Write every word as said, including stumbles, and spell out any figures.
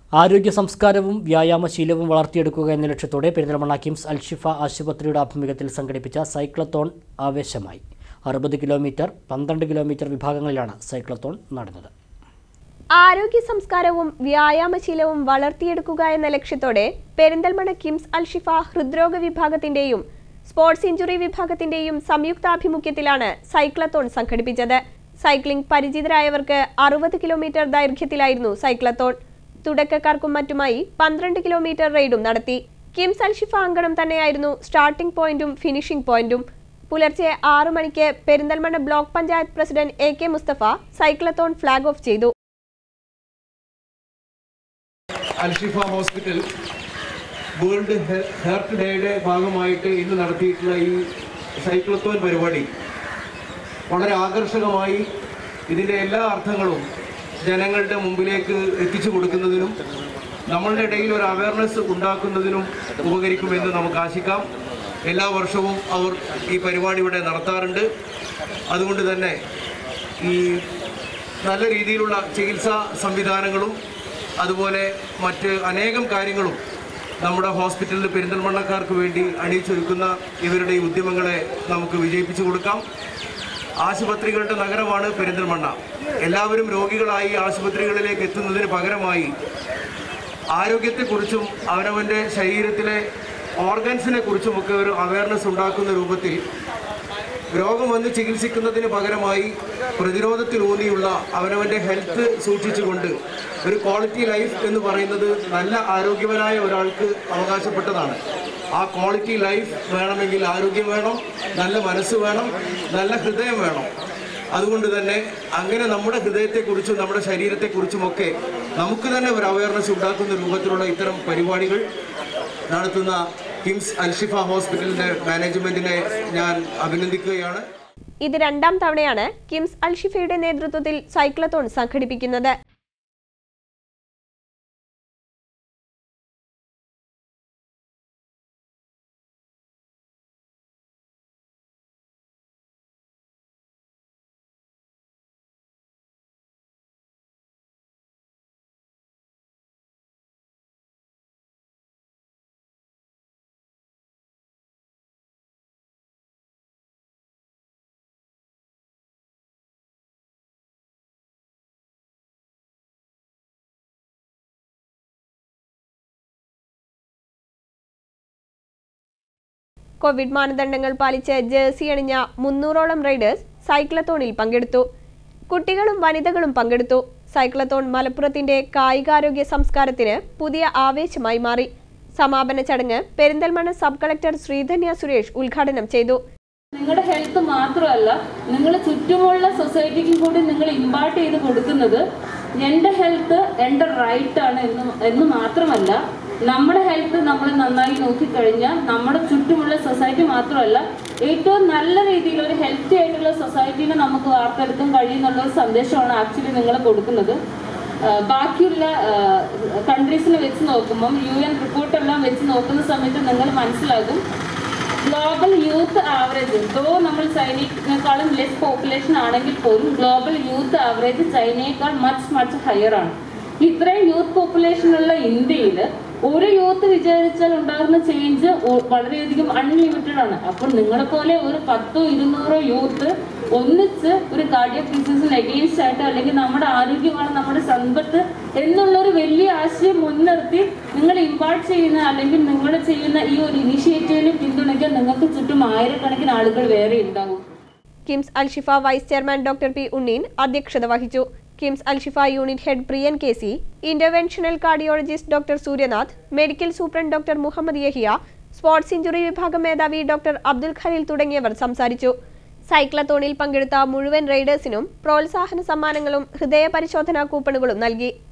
ആരോഗ്യ സംസ്കാരവും വ്യായാമശീലവും വളർത്തിയെടുക്കുക എന്ന ലക്ഷ്യത്തോടെ പെരിന്തൽമണ്ണ കിംസ് അൽഷിഫ ആശുപത്രിയുടെ ആഭിമുഖ്യത്തിൽ സംഘടിപ്പിച്ച സൈക്ലത്തോൺ ആവേശമായി. അറുപത് കിലോമീറ്റർ പന്ത്രണ്ട് കിലോമീറ്റർ വിഭാഗങ്ങളിലാണ് സൈക്ലത്തോൺ നടന്നത്. ആരോഗ്യ സംസ്കാരവും വ്യായാമശീലവും വളർത്തിയെടുക്കുക എന്ന ലക്ഷ്യത്തോടെ പെരിന്തൽമണ്ണ കിംസ് അൽഷിഫ ഹൃദ്രോഗ വിഭാഗത്തിന്റെയും സ്പോർട്സ് ഇഞ്ചുറി വിഭാഗത്തിന്റെയും സംയുക്താഭിമുഖ്യത്തിലാണ് സൈക്ലത്തോൺ സംഘടിപ്പിച്ചത്. സൈക്ലിംഗ് പരിചിതരായവർക്ക് അറുപത് കിലോമീറ്റർ ദൈർഘ്യത്തിലായിരുന്നു സൈക്ലത്തോൺ. തുടക്കക്കാർക്കും മറ്റുമായി പന്ത്രണ്ട് കിലോമീറ്റർ റൈഡും നടത്തി. കിംസ് അൽഷിഫ അങ്കണം തന്നെയായിരുന്നു സ്റ്റാർട്ടിംഗ് പോയിന്റും ഫിനിഷിംഗ് പോയിന്റും. പുലർച്ചെ ആറു മണിക്ക് Perinthalmanna block panchayat president A K Mustafa cyclathon flag off ചെയ്തു. അൽഷിഫ ഹോസ്പിറ്റൽ വേൾഡ് ഹെർട്ട് ഡേയുടെ ഭാഗമായിട്ട് ഇന്ന് നടത്തിയിട്ടുള്ള ഈ സൈക്ലത്തോൺ പരിപാടി വളരെ ആകർഷകമായി ഇതിൻ്റെ എല്ലാ അർത്ഥങ്ങളും ജനങ്ങളുടെ മുമ്പിലേക്ക് എത്തിച്ചു കൊടുക്കുന്നതിനും നമ്മളുടെ ഇടയിൽ ഒരു അവയർനെസ് ഉണ്ടാക്കുന്നതിനും ഉപകരിക്കുമെന്ന് നമുക്ക് ആശിക്കാം. എല്ലാ വർഷവും അവർ ഈ പരിപാടി ഇവിടെ നടത്താറുണ്ട്. അതുകൊണ്ട് തന്നെ ഈ നല്ല രീതിയിലുള്ള ചികിത്സാ സംവിധാനങ്ങളും അതുപോലെ മറ്റ് അനേകം കാര്യങ്ങളും നമ്മുടെ ഹോസ്പിറ്റലിൽ പെരിന്തൽമണ്ണക്കാർക്ക് വേണ്ടി അണിയിച്ചൊരുക്കുന്ന ഇവരുടെ ഈ ഉദ്യമങ്ങളെ നമുക്ക് വിജയിപ്പിച്ചു കൊടുക്കാം. ആശുപത്രികളുടെ നഗരമാണ് പെരിന്തൽമണ്ണ. എല്ലാവരും രോഗികളായി ആശുപത്രികളിലേക്ക് എത്തുന്നതിന് പകരമായി ആരോഗ്യത്തെക്കുറിച്ചും അവനവൻ്റെ ശരീരത്തിലെ ഓർഗൻസിനെ കുറിച്ചുമൊക്കെ ഒരു അവയർനെസ് ഉണ്ടാക്കുന്ന രൂപത്തിൽ രോഗം വന്ന് ചികിത്സിക്കുന്നതിന് പകരമായി പ്രതിരോധത്തിലൂന്നിയുള്ള അവനവൻ്റെ ഹെൽത്ത് സൂക്ഷിച്ചുകൊണ്ട് ഒരു ക്വാളിറ്റി ലൈഫ് എന്ന് പറയുന്നത് നല്ല ആരോഗ്യവനായ ഒരാൾക്ക് അവകാശപ്പെട്ടതാണ്. ആ ക്വാളിറ്റി ലൈഫ് വേണമെങ്കിൽ ആരോഗ്യം വേണം, നല്ല മനസ്സ് വേണം, നല്ല ഹൃദയം വേണം. അതുകൊണ്ട് തന്നെ അങ്ങനെ നമ്മുടെ ഹൃദയത്തെക്കുറിച്ചും നമ്മുടെ ശരീരത്തെക്കുറിച്ചുമൊക്കെ നമുക്ക് തന്നെ ഒരു അവയർനെസ് ഉണ്ടാക്കുന്ന രൂപത്തിലുള്ള ഇത്തരം പരിപാടികൾ നടത്തുന്ന കിംസ് അൽഷിഫ ഹോസ്പിറ്റലിന്റെ മാനേജ്മെന്റിനെ ഞാൻ അഭിനന്ദിക്കുകയാണ്. ഇത് രണ്ടാം തവണയാണ് കിംസ് അൽഷിഫയുടെ നേതൃത്വത്തിൽ സൈക്ലത്തോൺ സംഘടിപ്പിക്കുന്നത്. കോവിഡ് മാനദണ്ഡങ്ങൾ പാലിച്ച് ജേഴ്സി അണിഞ്ഞ മുന്നൂറോളം റൈഡേഴ്സ് സൈക്ലത്തോണിൽ പങ്കെടുത്തു. കുട്ടികളും വനിതകളും പങ്കെടുത്തു. സൈക്ലത്തോൺ മലപ്പുറത്തിന്റെ കായികാരോഗ്യ സംസ്കാരത്തിന് പുതിയ ആവേശമായി മാറി. സമാപന ചടങ്ങ് പെരിന്തൽമണ്ണ സബ് കളക്ടർ ശ്രീധന്യ സുരേഷ് ഉദ്ഘാടനം ചെയ്തു. നിങ്ങളുടെ ഹെൽത്ത് മാത്രമല്ല, നിങ്ങളുടെ ചുറ്റുമുള്ള സൊസൈറ്റിക്കും കൂടി നിങ്ങൾ ഇമ്പാർട്ട് ചെയ്ത് കൊടുക്കുന്നത് എൻ്റെ ഹെൽത്ത് എൻ്റെ റൈറ്റ് ആണ് എന്ന് എന്ന് മാത്രമല്ല, നമ്മുടെ ഹെൽത്ത് നമ്മൾ നന്നായി നോക്കിക്കഴിഞ്ഞാൽ നമ്മുടെ ചുറ്റുമുള്ള സൊസൈറ്റി മാത്രമല്ല, ഏറ്റവും നല്ല രീതിയിലൊരു ഹെൽത്തി ആയിട്ടുള്ള സൊസൈറ്റീനെ നമുക്ക് വാർത്തെടുക്കാൻ കഴിയുന്നുള്ള ഒരു സന്ദേശമാണ് ആക്ച്വലി നിങ്ങൾ കൊടുക്കുന്നത്. ബാക്കിയുള്ള കൺട്രീസിനെ വെച്ച് നോക്കുമ്പം യു എൻ റിപ്പോർട്ടെല്ലാം വെച്ച് നോക്കുന്ന സമയത്ത് നിങ്ങൾ മനസ്സിലാകും ഗ്ലോബൽ യൂത്ത് ആവറേജ് ദോ നമ്മൾ ചൈനയേക്കാളും ലെസ് പോപ്പുലേഷൻ ആണെങ്കിൽ പോലും ഗ്ലോബൽ യൂത്ത് ആവറേജ് ചൈനയേക്കാൾ മച്ച് മച്ച് ഹയർ ആണ്. ഇത്രയും യൂത്ത് പോപ്പുലേഷനുള്ള ഇന്ത്യയിൽ ഒരു യൂത്ത് വിചാരിച്ചാൽ ഉണ്ടാകുന്ന ചേഞ്ച് വളരെയധികം അൺലിമിറ്റഡ് ആണ്. അപ്പോൾ നിങ്ങളെ പോലെ ഒരു പത്തോ ഇരുന്നൂറോ യൂത്ത് ഒന്നിച്ച് ഒരു കാർഡിയക് ഡിസീസിന് എഗെയിൻസ്റ്റ് ആയിട്ട് അല്ലെങ്കിൽ നമ്മുടെ ആരോഗ്യമാണ് നമ്മുടെ സമ്പത്ത് എന്നുള്ളൊരു വലിയ ആശയം മുൻനിർത്തി നിങ്ങൾ ഇമ്പാർട്ട് ചെയ്യുന്ന അല്ലെങ്കിൽ നിങ്ങൾ ചെയ്യുന്ന ഈ ഒരു ഇനിഷ്യേറ്റീവിനെ പിന്തുണയ്ക്കാൻ നിങ്ങൾക്ക് ചുറ്റും ആയിരക്കണക്കിന് ആളുകൾ വേറെ ഉണ്ടാവും. KIMS Al Shifa vice chairman doctor P Unneen അധ്യക്ഷത വഹിച്ചു. KIMS Al Shifa unit head Priyan K C, interventional cardiologist doctor Suryanath, medical superintendent doctor Muhammad Yahiya, sports injury വിഭാഗം മേധാവി ഡോക്ടർ അബ്ദുൽ ഖലീൽ തുടങ്ങിയവർ സംസാരിച്ചു. സൈക്ലത്തോണിൽ പങ്കെടുത്ത മുഴുവൻ റൈഡേഴ്സിനും പ്രോത്സാഹന സമ്മാനങ്ങളും ഹൃദയ പരിശോധനാ കൂപ്പണുകളും നൽകി.